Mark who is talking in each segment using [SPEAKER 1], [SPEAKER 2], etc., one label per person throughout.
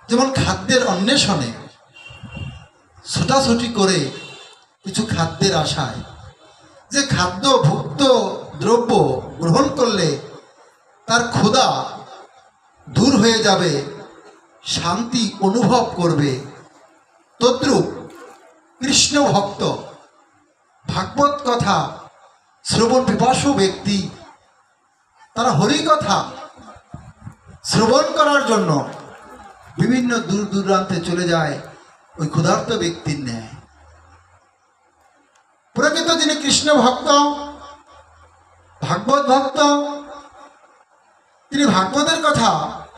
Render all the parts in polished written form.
[SPEAKER 1] যেমন খাদ্যের অন্বেষণে ছোটাছুটি করে কিছু খাদ্যের আশায়, যে খাদ্য ভুক্ত দ্রব্য গ্রহণ করলে তার ক্ষুধা দূর হয়ে যাবে, শান্তি অনুভব করবে, তদ্রূপ কৃষ্ণ ভক্ত ভাগবত কথা শ্রবণ পিপাসু ব্যক্তি তারা হরি কথা শ্রবণ করার জন্য বিভিন্ন দূর দূরান্তে চলে যায় ওই ক্ষুধার্ত ব্যক্তির ন্যায়। প্রকৃত যিনি কৃষ্ণ ভক্ত, ভাগবত ভক্ত, তিনি ভাগবতের কথা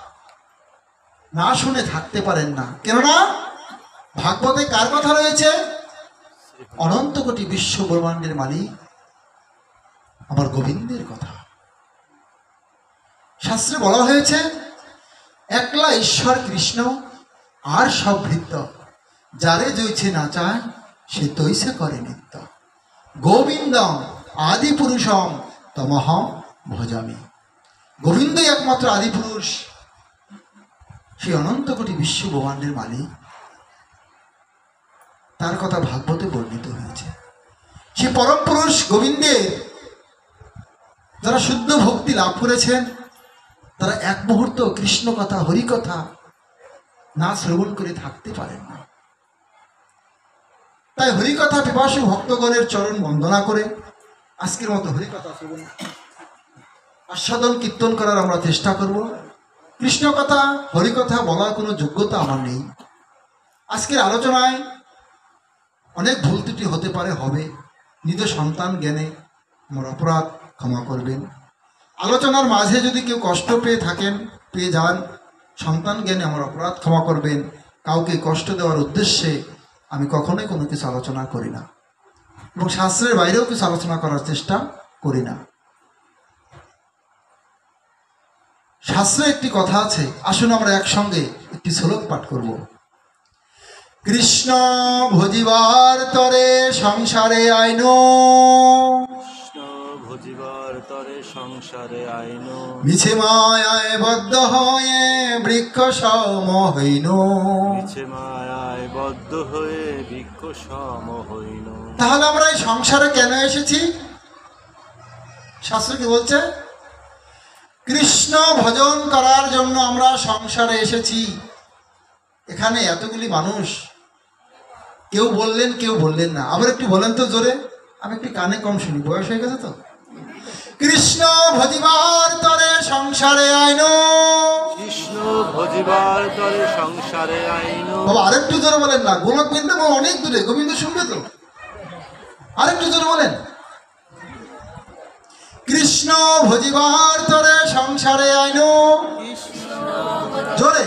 [SPEAKER 1] না শুনে থাকতে পারেন না। কেননা ভাগবতে কার কথা রয়েছে? অনন্ত কোটি বিশ্ব ব্রহ্মাণ্ডের মালিক আমার গোবিন্দের কথা। শাস্ত্রে বলা হয়েছে একলা ঈশ্বর কৃষ্ণ আর সব ভৃত্য, যারে জইছে না চায় সে তৈছে করে নিত্য। গোবিন্দম আদি পুরুষম তমহম ভজামি। গোবিন্দই একমাত্র আদি পুরুষ, সেই অনন্ত কোটি বিশ্ব ব্রহ্মাণ্ডের মালিক, তার কথা ভাগবতে বর্ণিত হয়েছে। সে পরম পুরুষ গোবিন্দের যারা শুদ্ধ ভক্তি লাভ করেছেন তারা এক মুহূর্ত কৃষ্ণ কথা হরি কথা না শ্রবণ করে থাকতে পারেন না। তাই হরিকথা পিপাসু ভক্তগণের চরণ বন্দনা করে আজকের মতো হরিকথা শ্রবণ আস্বাদন কীর্তন করার আমরা চেষ্টা করব। কৃষ্ণ কথা হরিকথা বলার কোনো যোগ্যতা আমার নেই। আজকের আলোচনায় অনেক ভুল ত্রুটি হতে পারে, হবে। নিজ সন্তান জ্ঞানে আমার অপরাধ ক্ষমা করবেন। আলোচনার মাঝে যদি কেউ কষ্ট পেয়ে যান, সন্তান জ্ঞানে আমার অপরাধ ক্ষমা করবেন। কাউকে কষ্ট দেওয়ার উদ্দেশ্যে আমি কখনোই কোনো কিছু আলোচনা করি না এবং শাস্ত্রের বাইরেও কিছু আলোচনা করার চেষ্টা করি না। শাস্ত্রে একটি কথা আছে, আসুন আমরা একসঙ্গে একটি শ্লোক পাঠ করব। কৃষ্ণ ভজিবার তরে সংসারে আইনো,
[SPEAKER 2] সংসারে আইন
[SPEAKER 1] মিছে মায়ায় বদ্ধ হয়ে বৃক্ষ সম হইন।
[SPEAKER 2] মিছে মায়ায় বদ্ধ হয়ে বৃক্ষ সম হইন।
[SPEAKER 1] তাহলে আমরা এই সংসারে কেন এসেছি? শাস্ত্র কি বলছে? কৃষ্ণ ভজন করার জন্য আমরা সংসারে এসেছি। এখানে এতগুলি মানুষ, কেউ বললেন কেউ বললেন না। আবার একটু বলেন তো জোরে, আমি একটু কানে কম শুনি, বয়স হয়ে গেছে তো। কৃষ্ণ ভজিবার তরে সংসারে আইন,
[SPEAKER 2] কৃষ্ণ ভজিবার তরে সংসারে আইন।
[SPEAKER 1] বাবা আরেকটু জোরে বলেন না, গোলক বিন্দু অনেক দূরে, গোবিন্দ শুনবে তো। আরেকটু জোরে বলেন, কৃষ্ণ ভজিবার তরে সংসারে আইন। জোরে,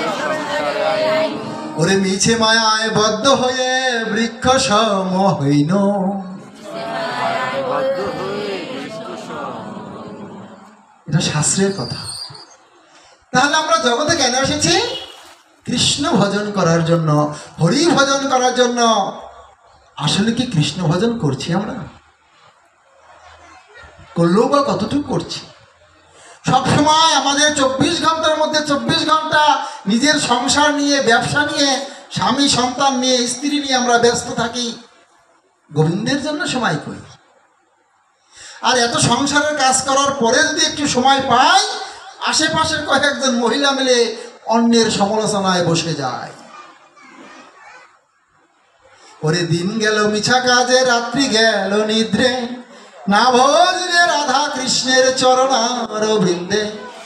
[SPEAKER 1] ওরে মিছে মায়ায় বদ্ধ হয়ে বৃক্ষ সম হইন। এটা শাস্ত্রের কথা। তাহলে আমরা জগতে কেন এসেছি? কৃষ্ণ ভজন করার জন্য, হরি ভজন করার জন্য। আসলে কি কৃষ্ণ ভজন করছি আমরা? করলেও বা কতটুকু করছি? সবসময় আমাদের 24 ঘন্টার মধ্যে 24 ঘন্টা নিজের সংসার নিয়ে, ব্যবসা নিয়ে, স্বামী সন্তান নিয়ে, স্ত্রী নিয়ে আমরা ব্যস্ত থাকি। গোবিন্দের জন্য সময় কই? আর এত সংসারের কাজ করার পরে যদি একটু সময় পাই, আশেপাশের কয়েকজন মহিলা মিলে অন্যের সমালোচনায় বসে যায়। ওরে দিন গেল মিছা কাজে, রাত্রি গেল নিদ্রে, না ভজলে রাধা কৃষ্ণের চরণার বৃন্দে।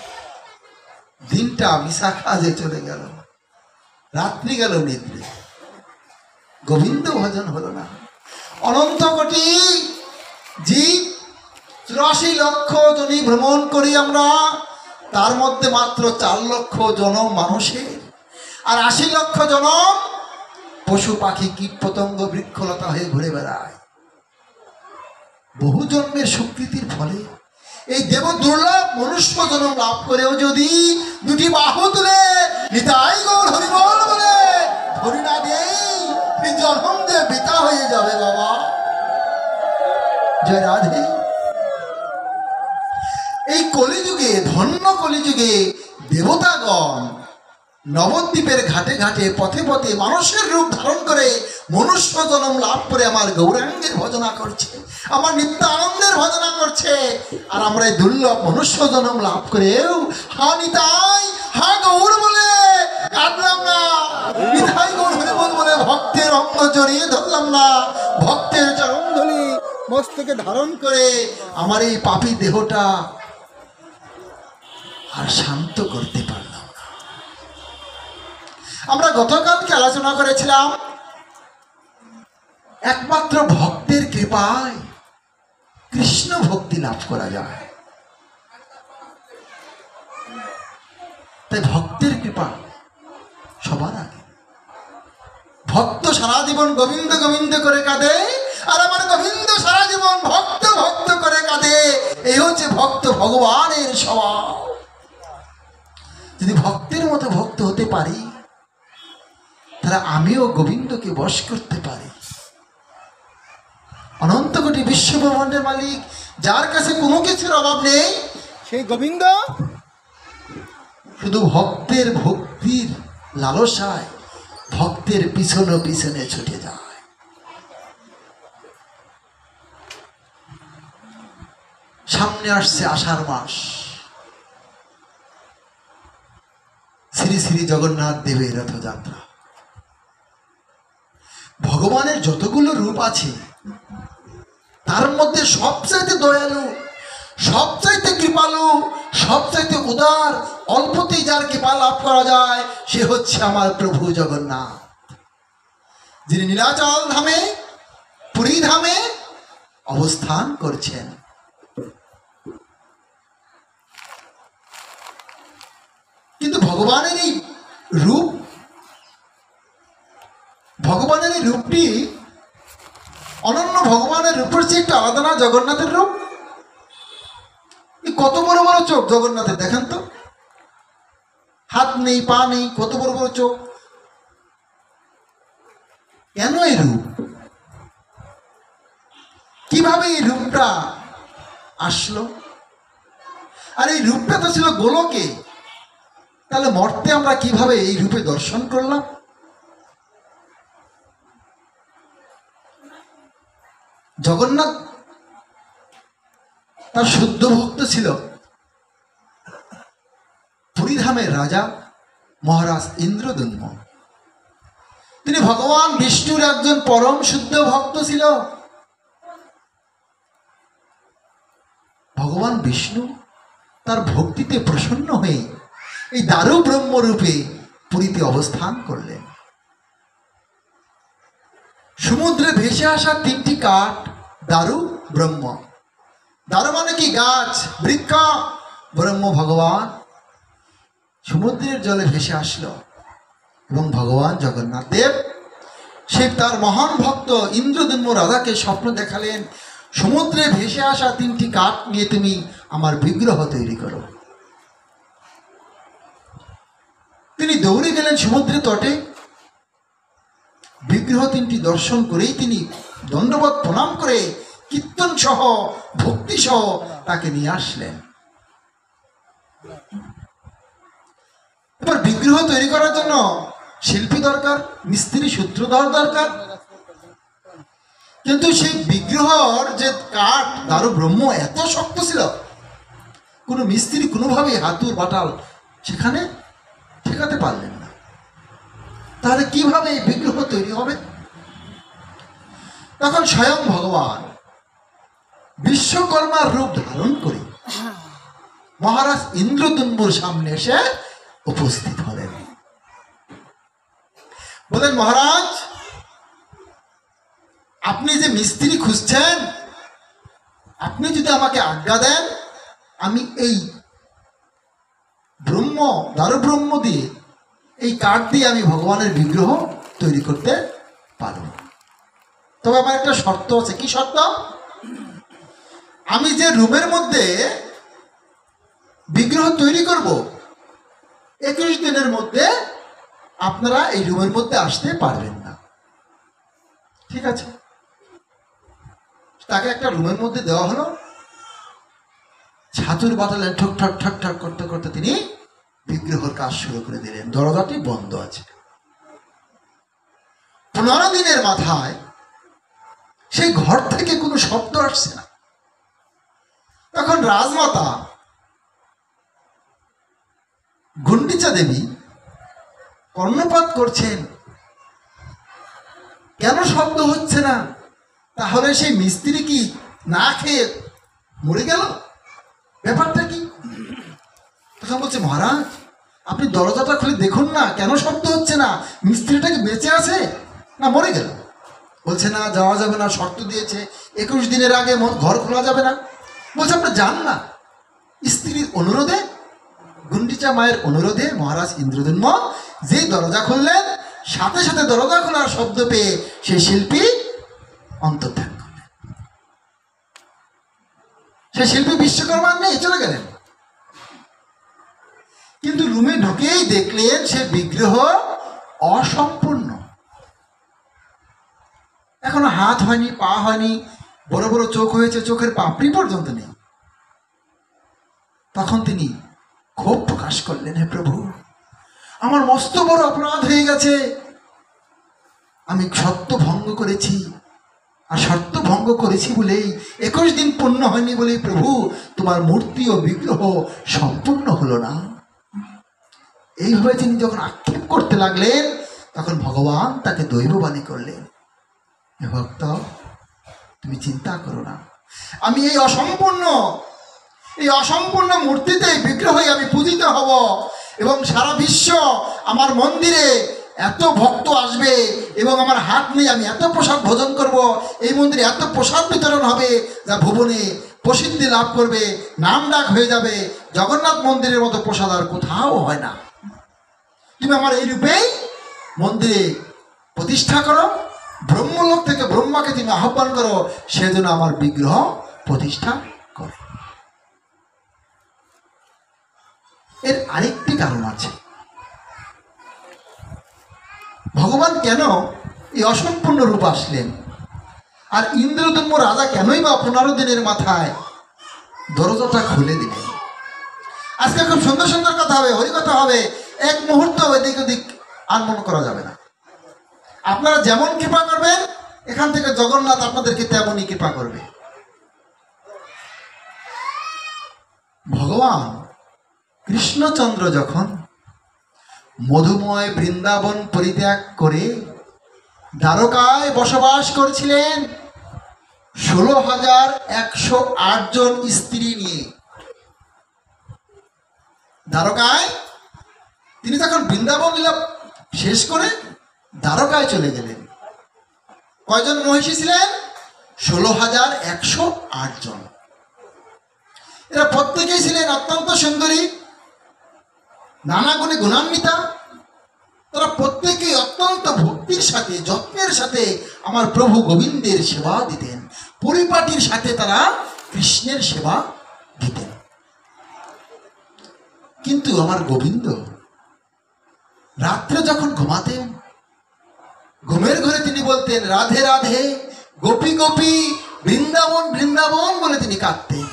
[SPEAKER 1] দিনটা মিছা কাজে চলে গেল, রাত্রি গেল নিদ্রে, গোবিন্দ ভজন হলো না। অনন্ত কোটি জীব, 84 লক্ষ জনি ভ্রমণ করি আমরা, তার মধ্যে মাত্র 4 লক্ষ জনম মানুষের, আর 80 লক্ষ জনম পশু পাখি কীট পতঙ্গ বৃক্ষলতা হয়ে ঘুরে বেড়ায়। বহু জন্মের স্বীকৃতির ফলে এই দেব দুর্লভ মনুষ্য জন্ম লাভ করেও যদি দুটি বাহু তুলে নিতাই গৌর হরিবল বলে ধরি না দেই, এই জন্ম যে বৃথা হয়ে যাবে বাবা। জয় রাধে। এই কলিযুগে, ধন্য কলিযুগে দেবতাগণ নবদ্বীপের ঘাটে ঘাটে পথে পথে মানুষের রূপ ধারণ করে মনুষ্য জন্ম লাভ করে আমার গৌরাঙ্গের ভজনা করছে, আমার নিত্যানন্দের ভজনা করছে। আর আমরা এই দুর্লভ মনুষ্য জন্ম লাভ করেও হা নিতাই হা গৌর বলে কাঁদলাম না, নিতাই গৌর বলে ভক্তের অঙ্গ জড়িয়ে ধরলাম না, ভক্তের চরণধলি মস্তকে ধারণ করে আমার এই পাপী দেহটা আর শান্ত করতে পারলাম না। আমরা গতকালকে আলোচনা করেছিলাম একমাত্র ভক্তের কৃপায় কৃষ্ণ ভক্তি লাভ করা যায়। তাই ভক্তের কৃপা সবার আগে। ভক্ত সারা জীবন গোবিন্দ গোবিন্দ করে কাঁদে, আর আমার গোবিন্দ সারা জীবন ভক্ত ভক্ত করে কাঁদে। এই হচ্ছে ভক্ত ভগবানের স্বভাব। যদি ভক্তের মতো ভক্ত হতে পারি, তাহলে আমিও গোবিন্দকে বশ করতে পারি। অনন্ত কোটি বিশ্বব্রহ্মাণ্ডের মালিক, যার কাছে কোনো কিছুর অভাব নেই, সেই গোবিন্দ শুধু ভক্তের ভক্তির লালসায় ভক্তের পিছনে পিছনে ছুটে যায়। সামনে আসছে আষাঢ় মাস, শ্রী শ্রী জগন্নাথ দেবের রথযাত্রা। ভগবানের যতগুলো রূপ আছে তার মধ্যে সবচাইতে দয়ালু, সবচাইতে কৃপালু, সবচাইতে উদার, অল্পতেই যার কৃপা লাভ করা যায়, সে হচ্ছে আমার প্রভু জগন্নাথ, যিনি নীলাচল ধামে পুরী ধামে অবস্থান করছেন। কিন্তু ভগবানের এই রূপ, ভগবানের এই রূপটি অনন্য। ভগবানের রূপের চেয়ে একটু আলাদা না জগন্নাথের রূপ? কত বড় বড় চোখ জগন্নাথের, দেখেন তো, হাত নেই পা নেই, কত বড় বড় চোখ। কেন এই রূপ? কিভাবে এই রূপটা আসলো? আর এই রূপটা তো ছিল গোলকে, তাহলে মর্তে আমরা কিভাবে এই রূপে দর্শন করলাম? জগন্নাথ তার শুদ্ধ ভক্ত ছিল পুরীধামের রাজা মহারাজ ইন্দ্রদম্ন। তিনি ভগবান বিষ্ণুর একজন পরম শুদ্ধ ভক্ত ছিল। ভগবান বিষ্ণু তার ভক্তিতে প্রসন্ন হয়ে এই দারু ব্রহ্মরূপে পুরীতে অবস্থান করলেন। সমুদ্রে ভেসে আসা তিনটি কাঠ দারু ব্রহ্ম। দারু মানে কি? গাছ, বৃক্ষ। ব্রহ্ম ভগবান সমুদ্রের জলে ভেসে আসলো এবং ভগবান জগন্নাথ দেব সে তার মহান ভক্ত ইন্দ্রদম্ন রাজাকে স্বপ্ন দেখালেন, সমুদ্রে ভেসে আসা তিনটি কাঠ নিয়ে তুমি আমার বিগ্রহ তৈরি করো। তিনি দৌড়ে গেলেন সমুদ্রের তটে। বিগ্রহ তিনটি দর্শন করেই তিনি দণ্ডবত প্রণাম করে কীর্তন সহ ভক্তি সহ তাকে নিয়ে আসলেন। এবার বিগ্রহ তৈরি করার জন্য শিল্পী দরকার, মিস্ত্রি সূত্রধর দরকার। কিন্তু সেই বিগ্রহর যে কাঠ দারু ব্রহ্ম এত শক্ত ছিল, কোনো মিস্ত্রি কোনোভাবেই হাতুর বাটাল সেখানে ঠেকাতে পারলেন না। তাহলে কিভাবে এই বিগ্রহ তৈরি হবে? তখন স্বয়ং ভগবান বিশ্বকর্মার রূপ ধারণ করে মহারাজ ইন্দ্রদম্নর সামনে এসে উপস্থিত হলেন। বলেন, মহারাজ, আপনি যে মিস্ত্রি খুঁজছেন, আপনি যদি আমাকে আজ্ঞা দেন, আমি এই ব্রহ্ম দারু ব্রহ্ম দিয়ে, এই কাঠ দিয়ে আমি ভগবানের বিগ্রহ তৈরি করতে পারব। তবে আমার একটা শর্ত আছে। কি শর্ত? আমি যে রুমের মধ্যে বিগ্রহ তৈরি করব, 21 দিনের মধ্যে আপনারা এই রুমের মধ্যে আসতে পারবেন না। ঠিক আছে? তাকে একটা রুমের মধ্যে দেওয়া হলো। ছাতুর বাটালে ঠক ঠক ঠক ঠক করতে করতে তিনি বিগ্রহর কাজ শুরু করে দিলেন। দরজাটি বন্ধ আছে। 15 দিনের মাথায় সেই ঘর থেকে কোনো শব্দ আসছে না। তখন রাজমাতা গুন্ডিচা দেবী কর্ণপাত করছেন, কেন শব্দ হচ্ছে না? তাহলে সেই মিস্ত্রি কি না খেয়ে মরে গেল? ব্যাপারটা কি? তখন বলছে, মহারাজ আপনি দরজাটা খুলে দেখুন না, কেন শব্দ হচ্ছে না? মিস্ত্রিটা কি বেঁচে আছে না মরে গেল? বলছে, না যাওয়া যাবে না, শর্ত দিয়েছে 21 দিনের আগে ঘর খোলা যাবে না। বলছে, আপনি যান না। স্ত্রীর অনুরোধে, গুন্ডিচা মায়ের অনুরোধে মহারাজ ইন্দ্রদ্যুম্ন যেই দরজা খুললেন, সাথে সাথে দরজা খোলার শব্দ পেয়ে সেই শিল্পী অন্তর্ধান করলেন। সেই শিল্পী বিশ্বকর্মার নেই, চলে গেলেন। কিন্তু রুমে ঢুকেই দেখলেন সে বিগ্রহ অসম্পূর্ণ। এখনো হাত হয়নি, পা হয়নি, বড় বড় চোখ হয়েছে, চোখের পাপড়ি পর্যন্ত নেই। তখন তিনি ক্ষোভ প্রকাশ করলেন, হে প্রভু, আমার মস্ত বড় অপরাধ হয়ে গেছে। আমি শর্ত ভঙ্গ করেছি, আর শর্ত ভঙ্গ করেছি বলেই 21 দিন পূর্ণ হয়নি বলেই প্রভু তোমার মূর্তি ও বিগ্রহ সম্পূর্ণ হলো না। এইভাবে তিনি যখন আক্ষেপ করতে লাগলেন, তখন ভগবান তাকে দৈববাণী করলেন, হে ভক্ত, তুমি চিন্তা করো না, আমি এই অসম্পূর্ণ মূর্তিতে বিগ্রহে আমি পূজিত হব, এবং সারা বিশ্ব আমার মন্দিরে এত ভক্ত আসবে, এবং আমার হাত নিয়ে আমি এত প্রসাদ ভোজন করব, এই মন্দিরে এত প্রসাদ বিতরণ হবে যা ভুবনে প্রসিদ্ধি লাভ করবে, নাম ডাক হয়ে যাবে। জগন্নাথ মন্দিরের মতো প্রসাদ আর কোথাও হয় না। তুমি আমার এই রূপেই মন্দিরে প্রতিষ্ঠা করো, ব্রহ্মলোক থেকে ব্রহ্মাকে তুমি আহ্বান করো, সেজন্য আমার বিগ্রহ প্রতিষ্ঠা করো। এর আরেকটি কারণ আছে। ভগবান কেন এই অসম্পূর্ণ রূপ আসলেন, আর ইন্দ্রদ্যুম্ন রাজা কেনই বা 15 দিনের মাথায় দরজাটা খুলে দিলেন? আজকে খুব সুন্দর সুন্দর কথা হবে, হরিকথা হবে, এক মুহূর্ত এদিক ওদিক আনমন করা যাবে না। আপনারা যেমন কৃপা করবেন, এখান থেকে জগন্নাথ আপনাদেরকে তেমনই কৃপা করবে। ভগবান কৃষ্ণচন্দ্র যখন মধুময় বৃন্দাবন পরিত্যাগ করে দ্বারকায় বসবাস করছিলেন 16,108 জন স্ত্রী নিয়ে, দ্বারকায় তিনি তখন বৃন্দাবন লীলা শেষ করে দ্বারকায় চলে গেলেন। কয়জন মহিষী ছিলেন? 16,108 জন। এরা প্রত্যেকেই ছিলেন অত্যন্ত সুন্দরী, নানা গুণে গুণান্বিতা। তারা প্রত্যেকেই অত্যন্ত ভক্তির সাথে, যত্নের সাথে আমার প্রভু গোবিন্দের সেবা দিতেন, পরিপাটির সাথে তারা কৃষ্ণের সেবা দিতেন। কিন্তু আমার গোবিন্দ রাত্রে যখন ঘুমাতেন, ঘুমের ঘরে তিনি বলতেন, রাধে রাধে, গোপী গোপী, বৃন্দাবন বৃন্দাবন বলে তিনি কাঁদতেন।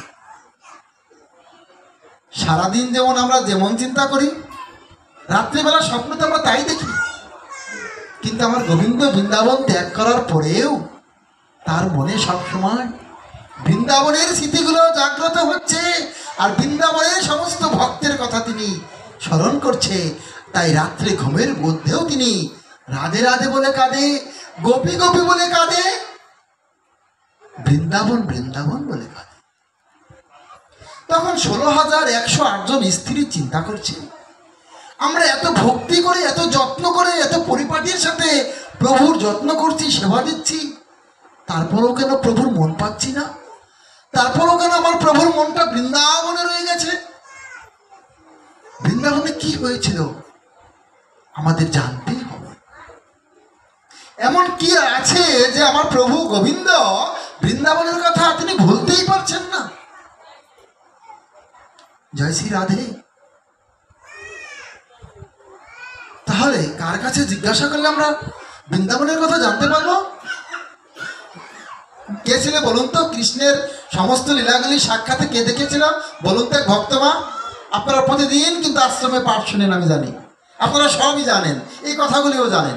[SPEAKER 1] সারাদিন যেমন আমরা যেমন চিন্তা করি, রাত্রিবেলা স্বপ্নতে আমরা তাই দেখি। কিন্তু আমার গোবিন্দ বৃন্দাবন ত্যাগ করার পরেও তার মনে সবসময় বৃন্দাবনের স্মৃতিগুলো জাগ্রত হচ্ছে, আর বৃন্দাবনের সমস্ত ভক্তের কথা তিনি স্মরণ করছে। তাই রাত্রে ঘুমের মধ্যেও তিনি রাধে রাধে বলে কাঁদে, গোপী গোপী বলে কাঁদে, বৃন্দাবন বৃন্দাবন বলে কাঁদে। তখন 16,108 জন স্ত্রী চিন্তা করছে, আমরা এত ভক্তি করে, এত যত্ন করে, এত পরিপাটির সাথে প্রভুর যত্ন করছি, সেবা দিচ্ছি, তারপরেও কেন প্রভুর মন পাচ্ছি না? তারপরেও কেন আমার প্রভুর মনটা বৃন্দাবনে রয়ে গেছে? বৃন্দাবনে কি হয়েছিল আমাদের জানতেই হবে। এমন কি আছে যে আমার প্রভু গোবিন্দ বৃন্দাবনের কথা তিনি ভুলতেই পারছেন না? জয় শ্রী রাধে। তাহলে কার কাছে জিজ্ঞাসা করলে আমরা বৃন্দাবনের কথা জানতে পারবো? কে ছিল বলুন তো? কৃষ্ণের সমস্ত লীলাগুলি সাক্ষাতে কে দেখেছিল বলুন তো? এক ভক্তমা আপনারা প্রতিদিন কিন্তু আশ্রমে পাঠ শুনেন, আমি জানি আপনারা সবই জানেন, এই কথাগুলিও জানেন।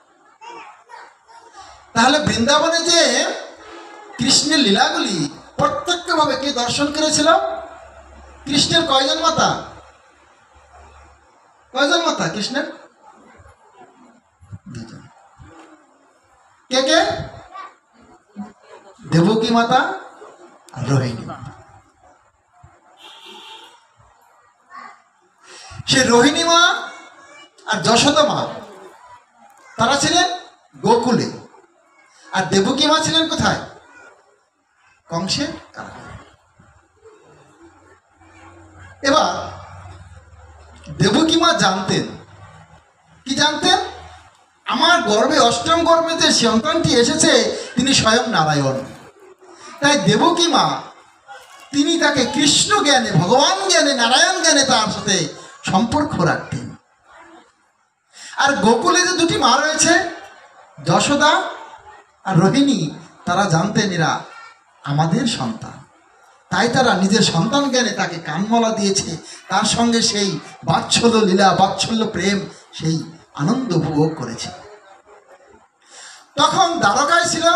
[SPEAKER 1] তাহলে বৃন্দাবনে যে কৃষ্ণের লীলাগুলি প্রত্যক্ষভাবে কে দর্শন করেছিল? কৃষ্ণের কয়জন মাতা? কয়জন মাতা কৃষ্ণের? দুজন। কে কে? দেবকী মাতা আর রোহিণী মাতা। সে রোহিণী মা আর যশোদা মা তারা ছিলেন গোকুলে, আর দেবকী মা ছিলেন কোথায়? কংসের কারাগারে। এবার দেবকী মা জানতেন, কি জানতেন? আমার গর্ভে, অষ্টম গর্ভে যে সন্তানটি এসেছে তিনি স্বয়ং নারায়ণ। তাই দেবকী মা তিনি তাকে কৃষ্ণ জ্ঞানে, ভগবান জ্ঞানে, নারায়ণ জ্ঞানে তার সাথে সম্পর্ক রাখতেন। আর গোকুলে যে দুটি মা রয়েছে, যশোদা আর রোহিণী, তারা জানতেন এরা আমাদের সন্তান। তাই তারা নিজের সন্তান জ্ঞানে তাকে কানমলা দিয়েছে, তার সঙ্গে সেই বাৎসল্য লীলা, বাৎসল্য প্রেম, সেই আনন্দ উপভোগ করেছে। তখন দ্বারকায় ছিল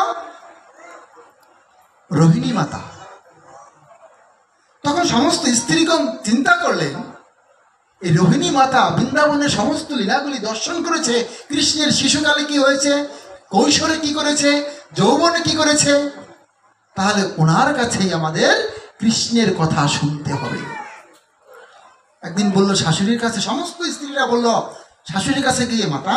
[SPEAKER 1] রোহিণী মাতা। তখন সমস্ত স্ত্রীগণ চিন্তা করলেন, এই রোহিণী মাতা বৃন্দাবনের সমস্ত লীলাগুলি দর্শন করেছে, কৃষ্ণের শিশুকালে কি হয়েছে, কৈশোরে কি করেছে, যৌবনে কি করেছে, তাহলে ওনার কাছেই আমাদের কৃষ্ণের কথা শুনতে হবে। একদিন বলল শাশুড়ির কাছে, সমস্ত স্ত্রীরা বলল শাশুড়ির কাছে গিয়ে, মাতা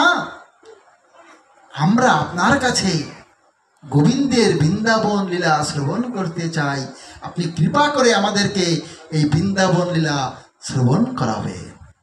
[SPEAKER 1] আমরা আপনার কাছে গোবিন্দের বৃন্দাবন লীলা শ্রবণ করতে চাই, আপনি কৃপা করে আমাদেরকে এই বৃন্দাবন লীলা শ্রবণ করাবে।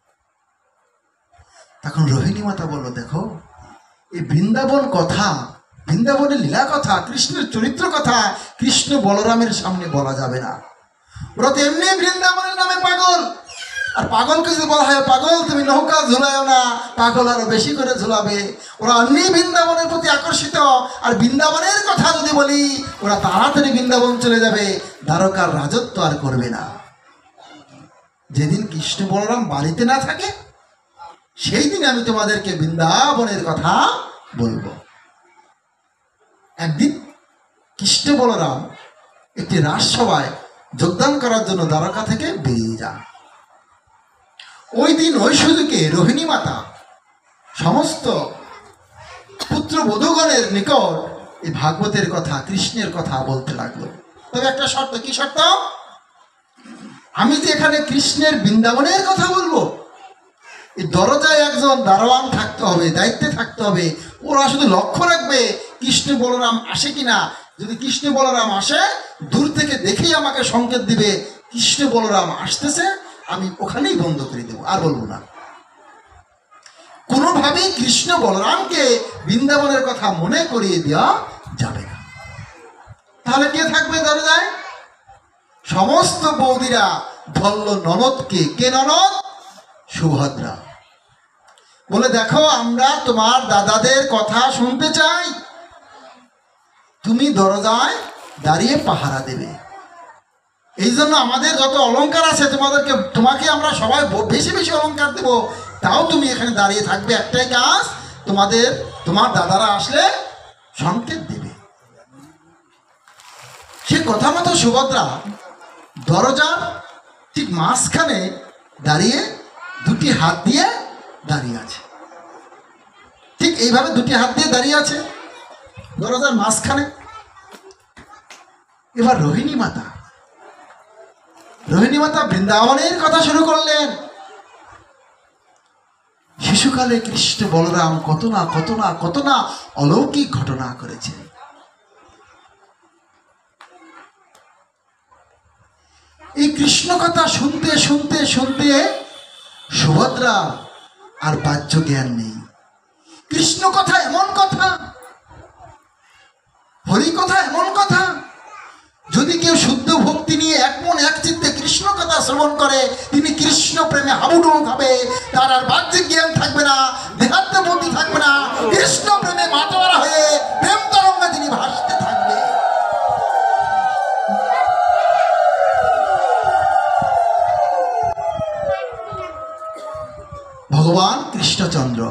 [SPEAKER 1] তখন রোহিণী মাতা বলল, দেখো এই বৃন্দাবন কথা, বৃন্দাবনের লীলা কথা, কৃষ্ণের চরিত্র কথা কৃষ্ণ বলরামের সামনে বলা যাবে না। ওরা তো এমনি বৃন্দাবনের নামে পাগল, আর পাগলকে যদি বলা হয় পাগল তুমি নৌকা ঝুলায়ও না, পাগল আরো বেশি করে ঝুলাবে। ওরা এমনি বৃন্দাবনের প্রতি আকর্ষিত, আর বৃন্দাবনের কথা যদি বলি ওরা তাড়াতাড়ি বৃন্দাবন চলে যাবে, দ্বারকার রাজত্ব আর করবে না। যেদিন কৃষ্ণ বলরাম বাড়িতে না থাকে সেই দিন আমি তোমাদেরকে বৃন্দাবনের কথা বলবো। একদিন কৃষ্ণ বলরাম একটি রাজসভায় যোগদান করার জন্য দ্বারকা থেকে বেরিয়ে যান। ওই দিন ওই সুযোগে রোহিণী মাতা সমস্ত পুত্রবধূগণের নিকট এই ভাগবতের কথা, কৃষ্ণের কথা বলতে লাগলো। তবে একটা শর্ত, কি শর্ত? আমি যে এখানে কৃষ্ণের বৃন্দাবনের কথা বলবো, এই দরজায় একজন দারোয়ান থাকতে হবে, দায়িত্বে থাকতে হবে। ওরা শুধু লক্ষ্য রাখবে কৃষ্ণ বলরাম আসে কিনা। যদি কৃষ্ণ বলরাম আসে, দূর থেকে দেখেই আমাকে সংকেত দিবে কৃষ্ণ বলরাম আসতেছে, আমি ওখানেই বন্ধ করে দেবো, আর বলবো না। কোনোভাবেই কৃষ্ণ বলরামকে বৃন্দাবনের কথা মনে করিয়ে দেওয়া যাবে না। তাহলে কে থাকবে দরজায়? সমস্ত বৌদিরা ধরল ননদকে। কে ননদ? সুভদ্রা। বলে, দেখো আমরা তোমার দাদাদের কথা শুনতে চাই, তুমি দরজায় দাঁড়িয়ে পাহারা দেবে। এই জন্য আমাদের যত অলংকার আছে তোমাকে আমরা সবাই বেশি বেশি অলংকার দেবো, তাও তুমি এখানে দাঁড়িয়ে থাকবে। একটাই কাজ, তোমার দাদারা আসলে সংকেত দেবে। সে কথা মতো সুভদ্রা দরজার ঠিক মাঝখানে দাঁড়িয়ে দুটি হাত দিয়ে দাঁড়িয়ে আছে। ঠিক এইভাবে দুটি হাত দিয়ে দাঁড়িয়ে আছে দরজার মাঝখানে। এবার রোহিণী মাতা বৃন্দাবনের কথা শুরু করলেন। শিশুকালে কৃষ্ণ বলরাম কত না অলৌকিক ঘটনা করেছে। এই কৃষ্ণ কথা শুনতে শুনতে শুনতে সুভদ্রা আর বাহ্য জ্ঞান নেই। কৃষ্ণ কথা এমন কথা, হরি কথা এমন কথা, যদি কেউ শুদ্ধ ভক্তি নিয়ে এক মন এক চিত্তে কৃষ্ণ কথা শ্রবণ করে, তিনি কৃষ্ণ প্রেমে হাবুডুবু খাবে, তার আর বাহ্যিক জ্ঞান থাকবে না, দেহাত্ম বুদ্ধি থাকবে না, কৃষ্ণ প্রেমে মাতোয়ারা হয়ে প্রেম তরঙ্গে তিনি ভাসতে থাকবে। রামচন্দ্র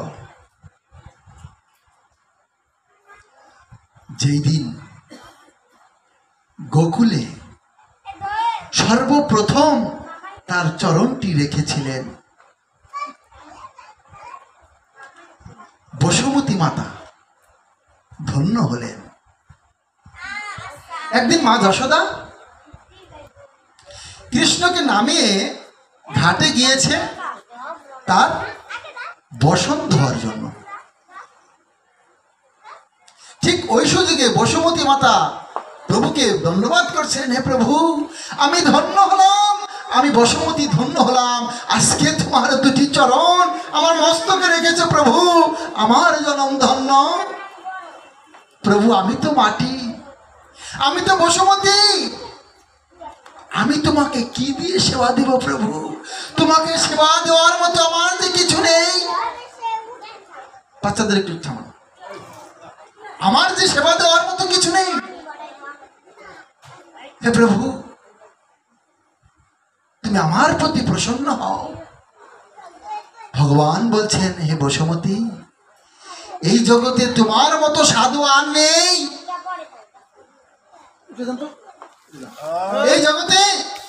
[SPEAKER 1] যেই দিন গোকুলে সর্বপ্রথম তার চরণটি রেখেছিলেন, বসুমতী মাতা ধন্য হলেন। একদিন মা যশোদা কৃষ্ণকে নামিয়ে ঘাটে গিয়েছে তার বসন ধোয়ার জন্য। ঠিক ওই সুযোগে বসুমতী মাতা প্রভুকে ধন্যবাদ করছেন, হে প্রভু, আমি ধন্য হলাম, আমি বসুমতী ধন্য হলাম, আজকে তোমার দুটি চরণ আমার মস্তকে রেখেছে প্রভু, আমার জনম ধন্য। প্রভু, আমি তো মাটি, আমি তো বসুমতী, আমি তোমাকে কি দিয়ে সেবা দেব প্রভু? তোমাকে সেবা দেওয়ার মতো আমার যে কিছু নেই। বাচ্চাদের একটু থামান, আমার যে সেবা দেওয়ার মতো কিছু নেই। হে প্রভু, তুমি আমার প্রতি প্রসন্ন হও। ভগবান বলছেন, হে বসুমতী, এই জগতে তোমার মতো সাধু আর নেই। এই জগতে,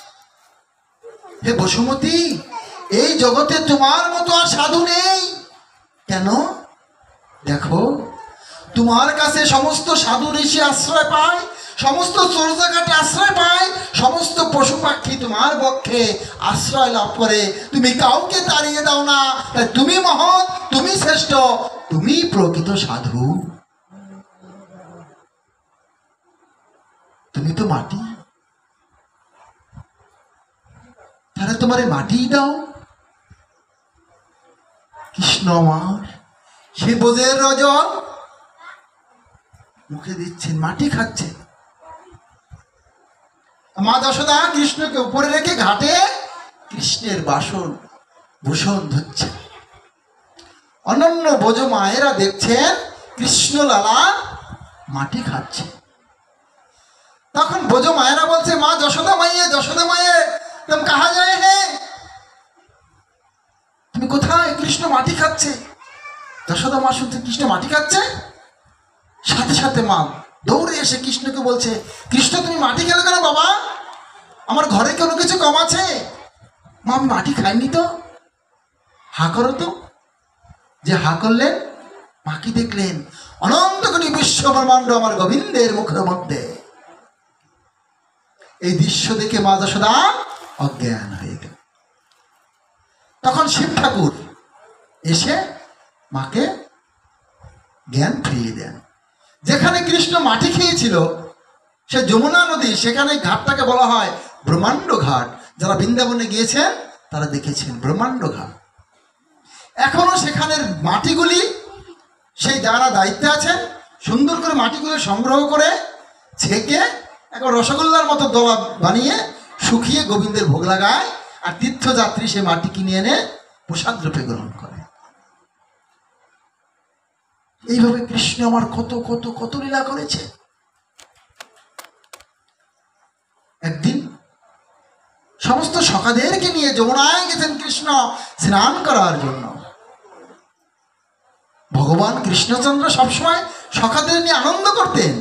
[SPEAKER 1] হে বসুমতী, এই জগতে তোমার মতো আর সাধু নেই। কেন? দেখো, তোমার কাছে সমস্ত সাধু ঋষি আশ্রয় পায়, সমস্ত চর্যাঘাটে আশ্রয় পায়, সমস্ত পশু পাখি তোমার পক্ষে আশ্রয় লাভ করে, তুমি কাউকে তাড়িয়ে দাও না। তাই তুমি মহৎ, তুমি শ্রেষ্ঠ, তুমি প্রকৃত সাধু। তুমি তো মাটি, তাহলে তোমার মাটিই দাও। কৃষ্ণ আমার সে বোঝের রজল মুখে দিচ্ছেন, মাটি খাচ্ছেন। মা যশোদা কৃষ্ণকে উপরে রেখে ঘাটে কৃষ্ণের বাসন ভূষণ ধরছে। অন্যান্য বোঝ মায়েরা দেখছেন কৃষ্ণ লালা মাটি খাচ্ছে। তখন বোঝ মায়েরা বলছে, মা যশোদা মাইয়ে, যশোদা মাইয়ে, তুমি কাহা যায় হে? তুমি কোথায়? কৃষ্ণ মাটি খাচ্ছে। যশোদা মা শুনছে কৃষ্ণ মাটি খাচ্ছে, সাথে সাথে মা দৌড়ে এসে কৃষ্ণকে বলছে, কৃষ্ণ তুমি মাটি খেলে কেন বাবা? আমার ঘরে কোনো কিছু কম আছে? মা, আমি মাটি খাইনি তো। হা করো তো। যে হা করলেন, মা কি দেখলেন? অনন্ত কোটি বিশ্ব ব্রহ্মাণ্ড আমার গোবিন্দের মুখের মধ্যে। এই দৃশ্য দেখে মা যশোদা অজ্ঞান হয়ে গেল। তখন শিব ঠাকুর এসে মাকে জ্ঞান ফিরিয়ে দেন। যেখানে কৃষ্ণ মাটি খেয়েছিল সে যমুনা নদী, সেখানে ঘাটটাকে বলা হয় ব্রহ্মাণ্ড ঘাট। যারা বৃন্দাবনে গিয়েছেন তারা দেখেছেন ব্রহ্মাণ্ড ঘাট। এখনো সেখানের মাটিগুলি, সেই যারা দায়িত্বে আছেন, সুন্দর করে মাটিগুলো সংগ্রহ করে ছেঁকে এখন রসগোল্লার মতো দলা বানিয়ে শুকিয়ে গোবিন্দের ভোগ লাগায়, আর তীর্থযাত্রী সে মাটি কিনে এনে প্রসাদ রূপে গ্রহণ করে। এইভাবে কৃষ্ণ আমার কত কত কত লীলা করেছে। একদিন সমস্ত সখাদেরকে নিয়ে যমুনায় গেছেন কৃষ্ণ স্নান করার জন্য। ভগবান কৃষ্ণচন্দ্র সবসময় সখাদের নিয়ে আনন্দ করতেন।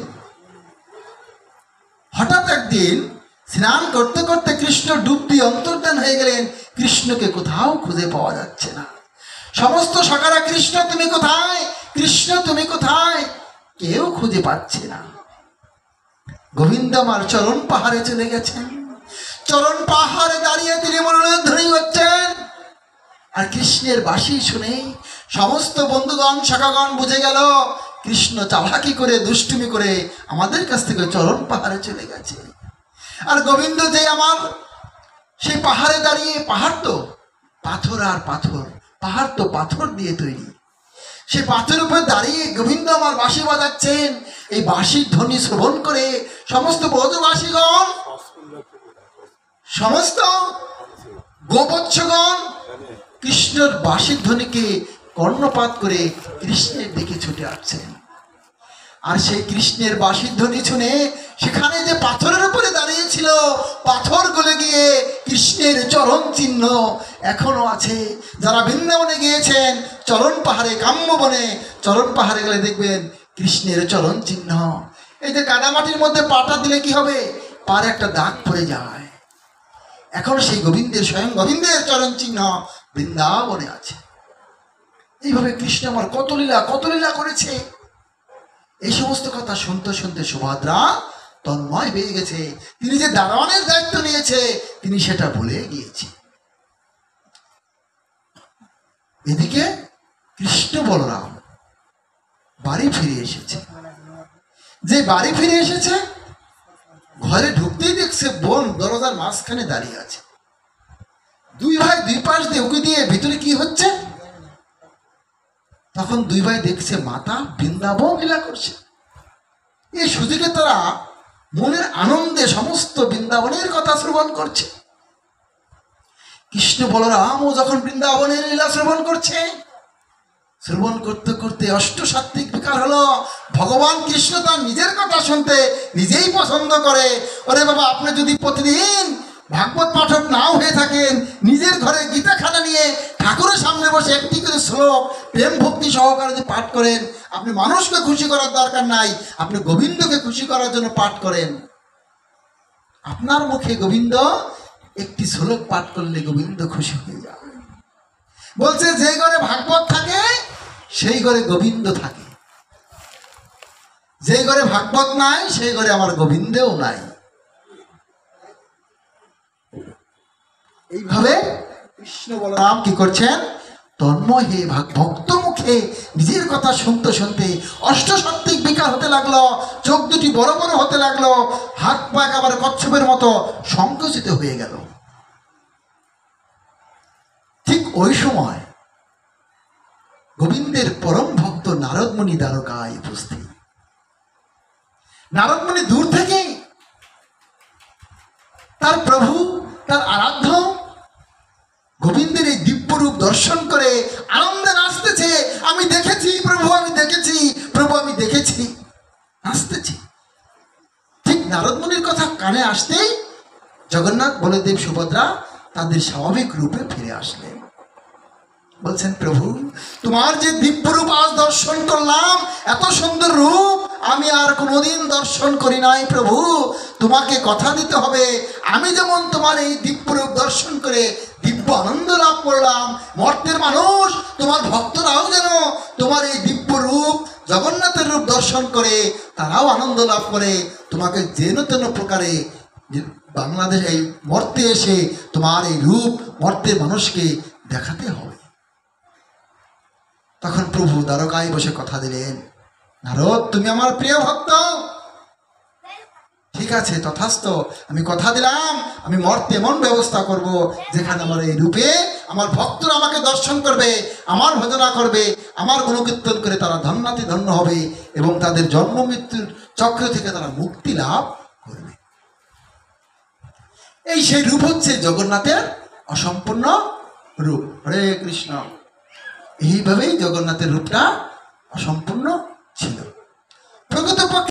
[SPEAKER 1] হঠাৎ একদিন স্নান করতে করতে কৃষ্ণ ডুব দিয়ে অন্তর্ধান হয়ে গেলেন। কৃষ্ণকে কোথাও খুঁজে পাওয়া যাচ্ছে না। সমস্ত সখারা, কৃষ্ণ তুমি কোথায়, কৃষ্ণ তুমি কোথায়, কেউ খুঁজে পাচ্ছে না। গোবিন্দ আমার চরণ পাহাড়ে চলে গেছেন। চরণ পাহাড়ে দাঁড়িয়ে তিনি মনোধ্বনি হচ্ছেন। আর কৃষ্ণের বাঁশি শুনে সমস্ত বন্ধুগণ সখাগণ বুঝে গেল কৃষ্ণ চালাকি করে, দুষ্টুমি করে আমাদের কাছ থেকে চরণ পাহাড়ে চলে গেছে। আর গোবিন্দ যে আমার সেই পাহাড়ে দাঁড়িয়ে, পাহাড় তো পাথর আর পাথর, পাহাড় তো পাথর দিয়ে তৈরি, সেই পাথরের উপরে দাঁড়িয়ে গোবিন্দ আমার বাঁশি বাজাচ্ছেন। এই বাঁশির ধ্বনি শ্রবণ করে সমস্ত ব্রজবাসীগণ, সমস্ত গোবৎসগণ কৃষ্ণের বাঁশির ধ্বনিকে কর্ণপাত করে কৃষ্ণের দিকে ছুটে আসছেন। আর সেই কৃষ্ণের বাঁশির ধ্বনি শুনে সেখানে যে পাথরের উপরে দাঁড়িয়েছিল, পাথর গলে গিয়ে কৃষ্ণের চরণ চিহ্ন এখনো আছে। যারা বৃন্দাবনে গিয়েছেন চরণ পাহাড়ে, কাম্যবনে চরণ পাহাড়ে গেলে দেখবেন কৃষ্ণের চরণ চিহ্ন। এই যে কাদামাটির মধ্যে পাটা দিলে কি হবে? পার একটা দাগ পড়ে যায়। এখন সেই গোবিন্দের, স্বয়ং গোবিন্দের চরণ চিহ্ন বৃন্দাবনে আছে। এইভাবে কৃষ্ণ আমার কত লীলা করেছে। এই সমস্ত কথা শুনতে শুনতে সুভদ্রা তন্ময় হয়ে গেছে। তিনি যে দারোয়ানের দায়িত্ব নিয়েছে তিনি সেটা ভুলে গিয়েছে। এদিকে কৃষ্ণ বলরাম বাড়ি ফিরে এসেছে। যে বাড়ি ফিরে এসেছে, ঘরে ঢুকতেই দেখছে বোন দরজার মাঝখানে দাঁড়িয়ে আছে। দুই ভাই দুই পাশ দিয়ে উকি দিয়ে ভিতরে কি হচ্ছে, তখন দুই ভাই দেখছে মাতা বৃন্দাবন লীলা করছে। এই সুযোগে তারা মনের আনন্দে সমস্ত বৃন্দাবনের কথা শ্রবণ করছে। কৃষ্ণ বলরামও যখন বৃন্দাবনের লীলা শ্রবণ করছে, শ্রবণ করতে করতে অষ্টসাত্ত্বিক বিকার হলো। ভগবান কৃষ্ণ তার নিজের কথা শুনতে নিজেই পছন্দ করে। ওরে বাবা, আপনি যদি প্রতিদিন ভাগবত পাঠক নাও হয়ে থাকেন, নিজের ঘরে গীতাখানা নিয়ে ঠাকুরের সামনে বসে একটি করে শ্লোক প্রেম ভক্তি সহকারে যে পাঠ করেন, আপনি মানুষকে খুশি করার দরকার নাই, আপনি গোবিন্দকে খুশি করার জন্য পাঠ করেন। আপনার মুখে গোবিন্দ একটি শ্লোক পাঠ করলে গোবিন্দ খুশি হয়ে যাবে। বলছে যে ঘরে ভাগবত থাকে সেই ঘরে গোবিন্দ থাকে, যে ঘরে ভাগবত নাই সেই ঘরে আমার গোবিন্দও নাই। এইভাবে কৃষ্ণ বলরাম কি করছেন? তন্ময় হে ভক্ত মুখে নিজের কথা শুনতে শুনতে অষ্টসাত্ত্বিক বিকার হতে লাগলো। চোখ দুটি বড় বড় হতে লাগলো, হাত পা একেবারে কচ্ছপের মতো সংকুচিত হয়ে গেল। ঠিক ওই সময় গোবিন্দের পরম ভক্ত নারদমুনি দ্বারকায় উপস্থিত। নারদমুনি দূর থেকে তার প্রভু, তার আরাধ্য গোবিন্দের এই দিব্যরূপ দর্শন করে আনন্দে নাচতেছে। আমি দেখেছি প্রভু, আমি দেখেছি প্রভু, আমি দেখেছি, নাচতেছি। ঠিক নারদমুনির কথা কানে আসতেই জগন্নাথ বলদেব সুভদ্রা তাদের স্বাভাবিক রূপে ফিরে আসলেন। বলছেন, প্রভু তোমার যে দিব্যরূপ আজ দর্শন করলাম, এত সুন্দর রূপ আমি আর কোনোদিন দর্শন করি নাই। প্রভু তোমাকে কথা দিতে হবে, আমি যেমন তোমার এই দিব্যরূপ দর্শন করে দিব্য আনন্দ লাভ করলাম, মর্তের মানুষ তোমার ভক্তরাও যেন তোমার এই দিব্য রূপ জগন্নাথের রূপ দর্শন করে তারাও আনন্দ লাভ করে। তোমাকে যেন তেন প্রকারে বাংলাদেশ এই মর্তে এসে তোমার এই রূপ মর্তের মানুষকে দেখাতে হবে। তখন প্রভু দ্বারকায় বসে কথা দিলেন, নারদ তুমি আমার প্রিয় ভক্ত, ঠিক আছে তথাস্ত, আমি কথা দিলাম আমি মর্তে এমন ব্যবস্থা করব যেখানে আমার এই রূপে আমার ভক্তরা আমাকে দর্শন করবে, আমার ভজনা করবে, আমার গুণকীর্তন করে তারা ধন্যাতি ধন্য হবে এবং তাদের জন্ম মৃত্যুর চক্র থেকে তারা মুক্তি লাভ করবে। এই সেই রূপ হচ্ছে জগন্নাথের অসম্পূর্ণ রূপ। হরে কৃষ্ণ। এইভাবেই জগন্নাথের রূপটা অসম্পূর্ণ ছিল। প্রকৃতপক্ষে